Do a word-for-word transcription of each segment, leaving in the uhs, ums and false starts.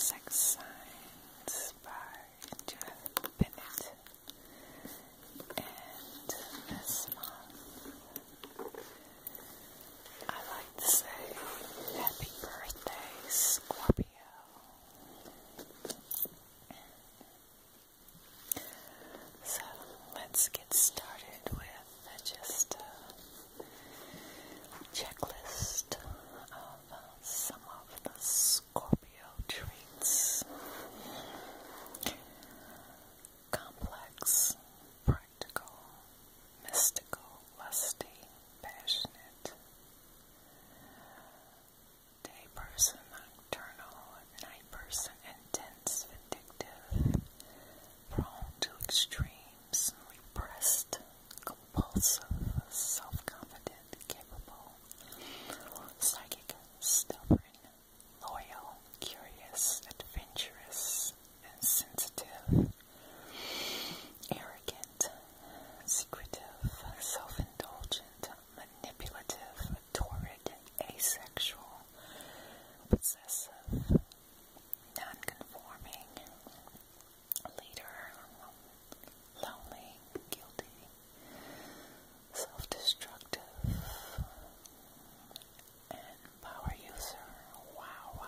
Sex Signs by Jeff Bennett. And this month, I like to say Happy Birthday Scorpio. So let's get started with just a checklist of uh, some of the Scorpio traits. Complex, practical, mystical, lusty, passionate. Day person, nocturnal, night person, intense, vindictive, prone to extremes, repressed, compulsive, self-confident, capable, psychic, stubborn, loyal, curious, adventurous, and sensitive, arrogant, secretive, self-indulgent, manipulative, torrid, asexual, possessive, non-conforming, leader, lonely, guilty, self-destructive, and power user. Wow.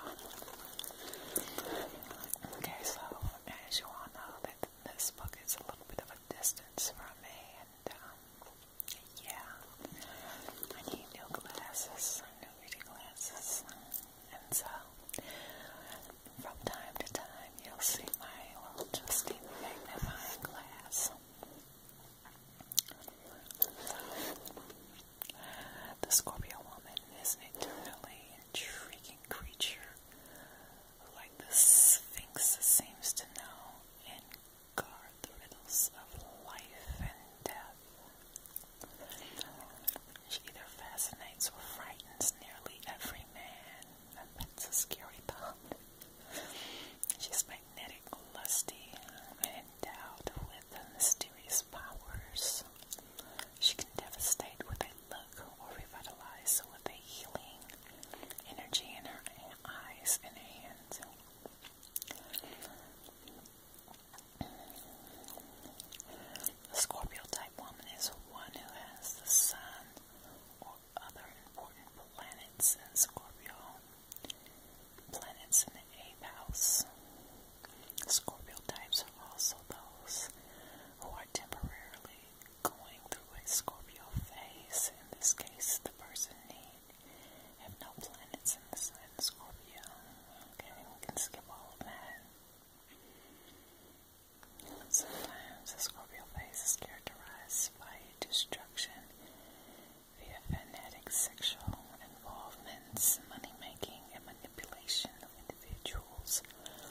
Okay, so as you all know, that this book is a little bit of a distance from me, and um, yeah, I need new glasses, new reading glasses, and so from time to time you'll see my little trusty magnifying glass. The Scorpio woman is an eternally intriguing creature who, like the Sphinx, seems to know and guard the riddles of life and death. She either fascinates or frightens nearly every man, and that's a scary thought. She's magnetic, lusty, and endowed with mysterious powers. She can devastate with a look or revitalize with a healing energy in her eyes and hands. The Scorpio type woman is one who has the sun or other important planets in Scorpio. Planets in the eighth house. Scorpio types are also those who are temporarily going through a Scorpio phase. In this case, the person need have no planets in the sign of Scorpio. Okay, we can skip all of that. Sometimes the Scorpio phase is characterized by destruction via fanatic sexual involvements, money making, and manipulation of individuals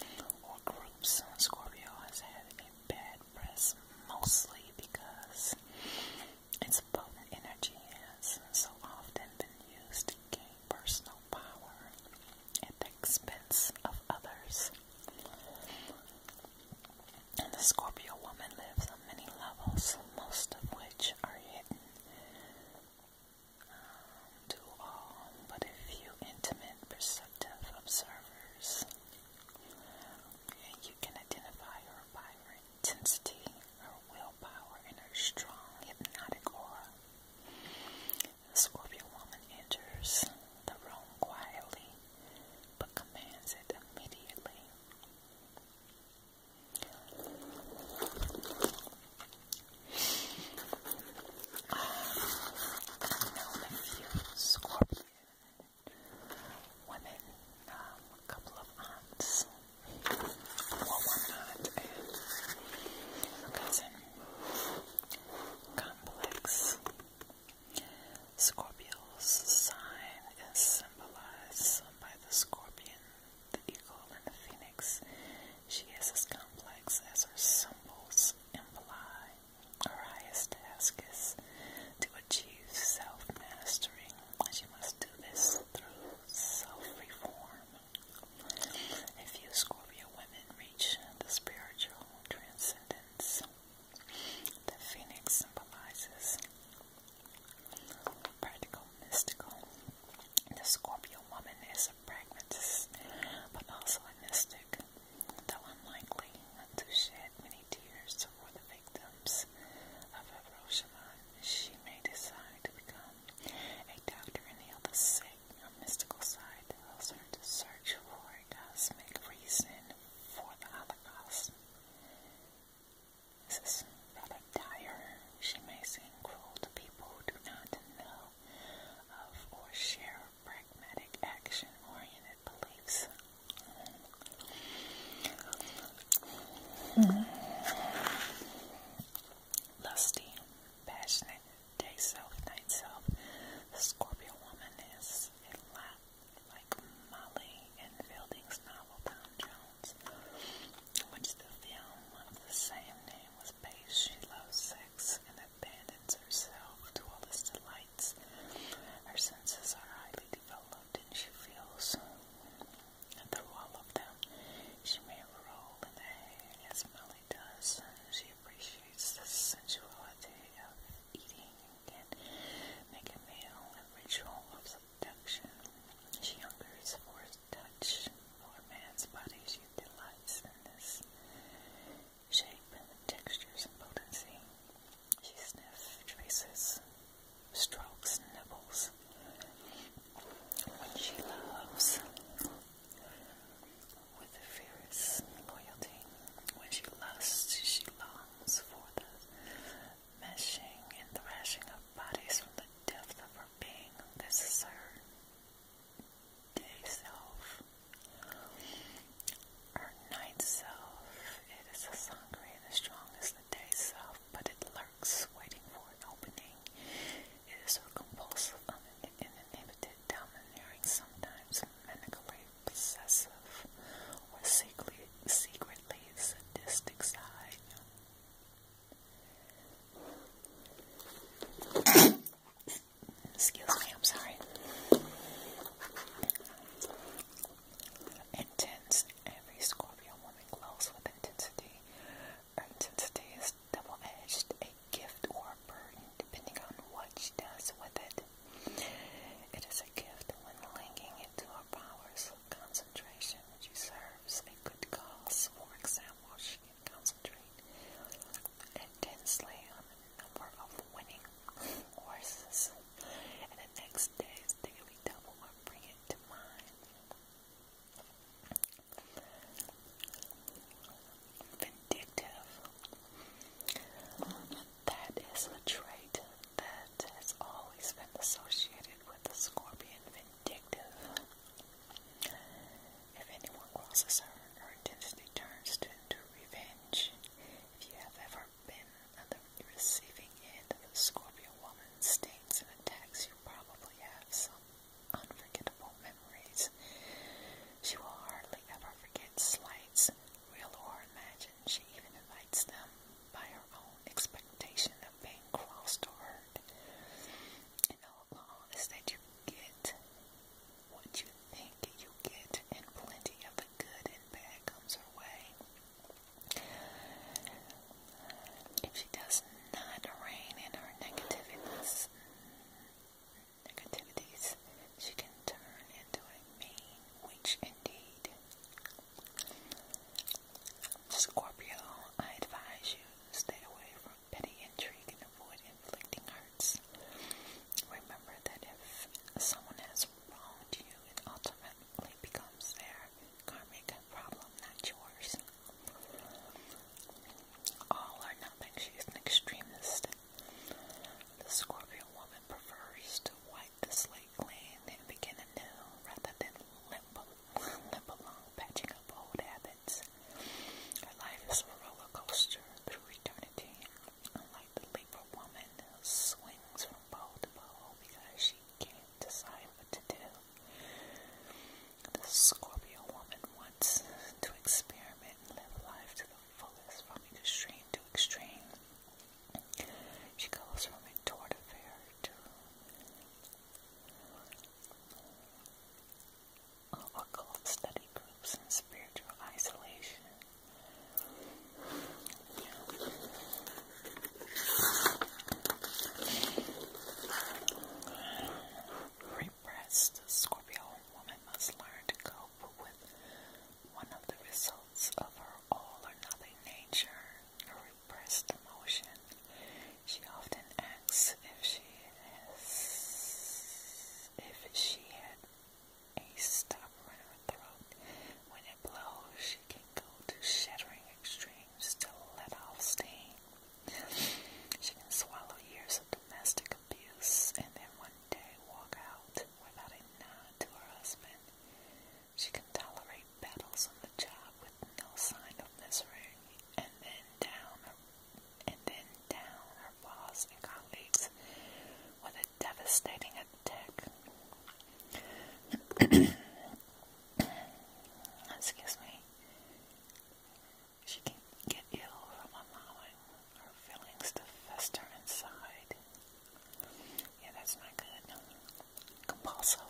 excuse me, she can get ill from allowing her feelings to fester inside. Yeah, that's not good. Compulsive.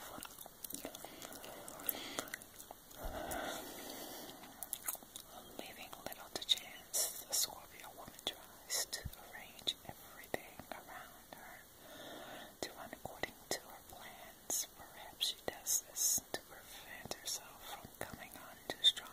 Leaving little to chance, the Scorpio woman tries to arrange everything around her to run according to her plans. Perhaps she does this to prevent herself from coming on too strong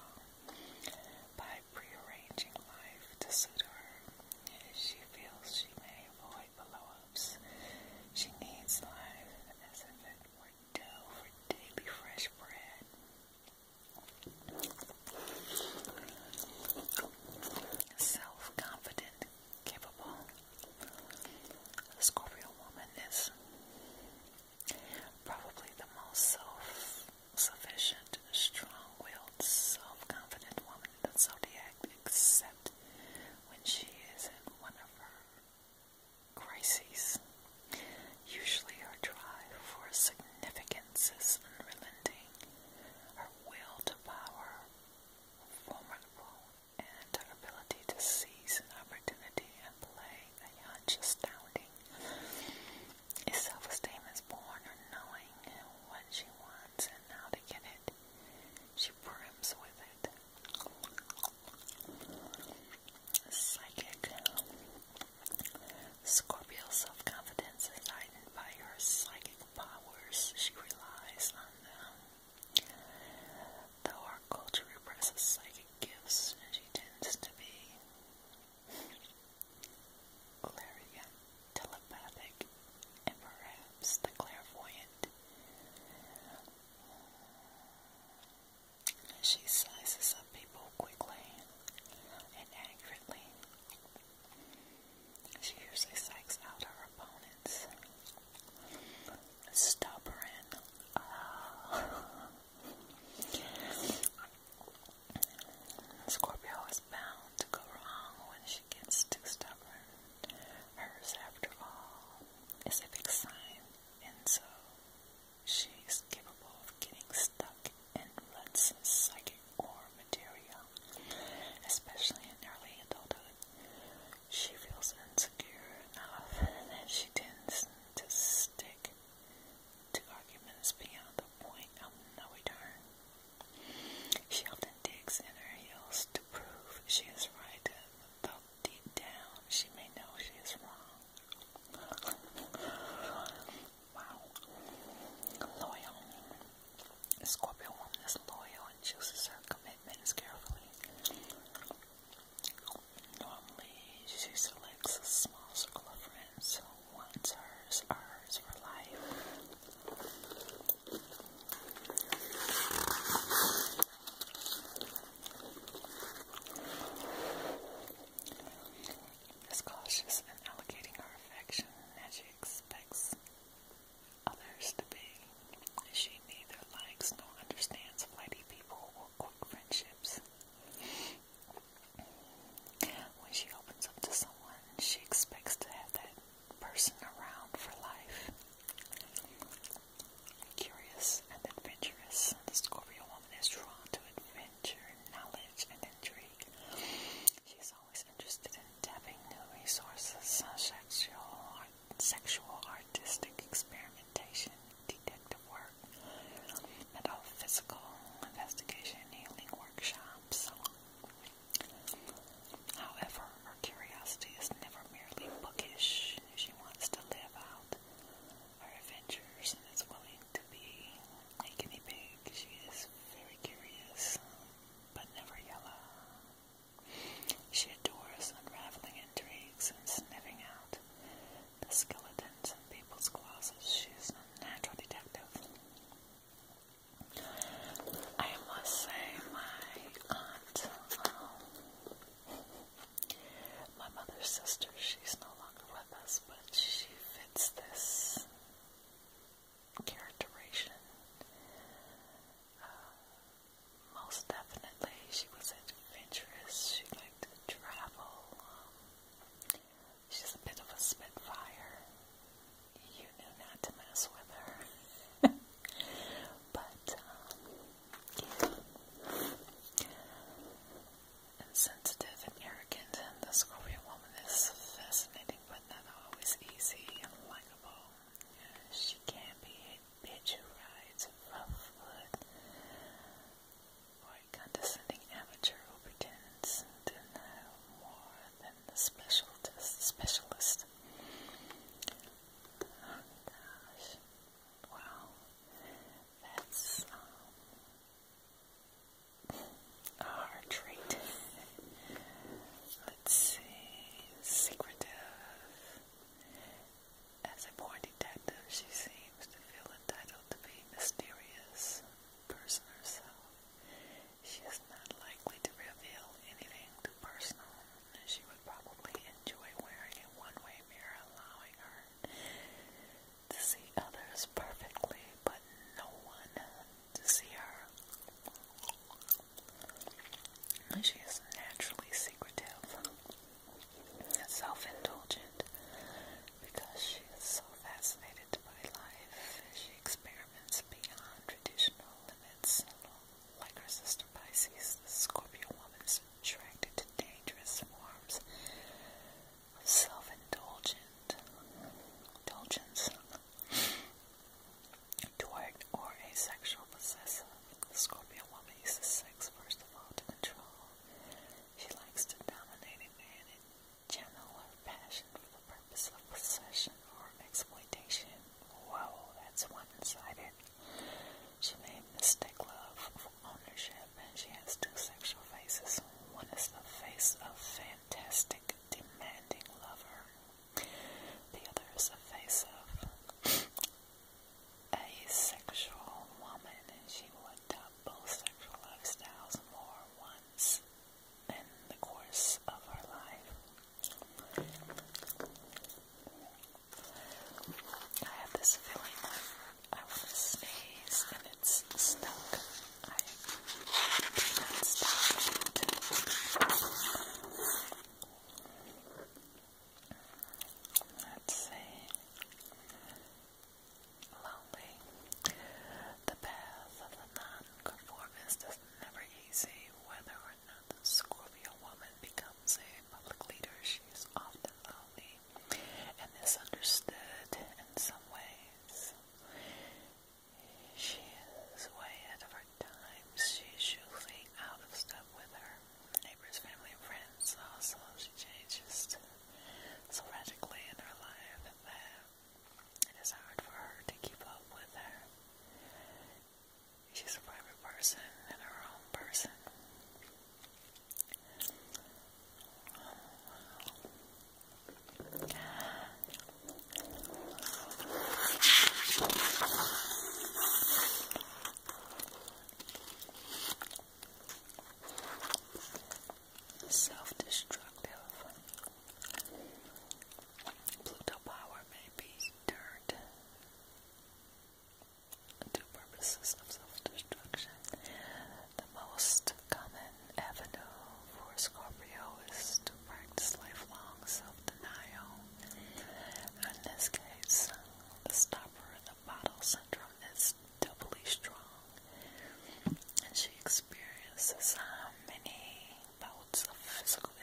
possesses um, many bouts of physical